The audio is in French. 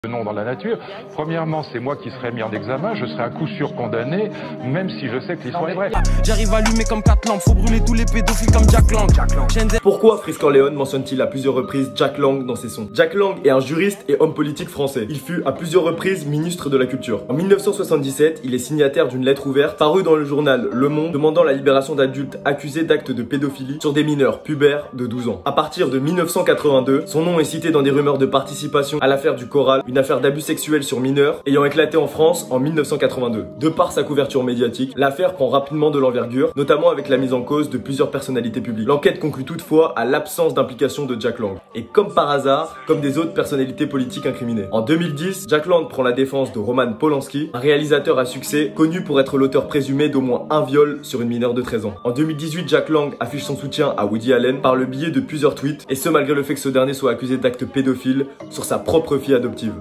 Non dans la nature. Premièrement, c'est moi qui serai mis en examen, je serai à coup sûr condamné, même si je sais que l'histoire est vraie. J'arrive à allumer comme 4 lampes, faut brûler tous les pédophiles comme Jack Lang. Pourquoi Freeze Corleone mentionne-t-il à plusieurs reprises Jack Lang dans ses sons? Jack Lang est un juriste et homme politique français. Il fut à plusieurs reprises ministre de la Culture. En 1977, il est signataire d'une lettre ouverte parue dans le journal Le Monde demandant la libération d'adultes accusés d'actes de pédophilie sur des mineurs pubères de 12 ans. À partir de 1982, son nom est cité dans des rumeurs de participation à l'affaire du Coral, une affaire d'abus sexuels sur mineurs ayant éclaté en France en 1982. De par sa couverture médiatique, l'affaire prend rapidement de l'envergure, notamment avec la mise en cause de plusieurs personnalités publiques. L'enquête conclut toutefois à l'absence d'implication de Jack Lang. Et comme par hasard, comme des autres personnalités politiques incriminées. En 2010, Jack Lang prend la défense de Roman Polanski, un réalisateur à succès connu pour être l'auteur présumé d'au moins un viol sur une mineure de 13 ans. En 2018, Jack Lang affiche son soutien à Woody Allen par le biais de plusieurs tweets, et ce malgré le fait que ce dernier soit accusé d'actes pédophiles sur sa propre fille adoptive.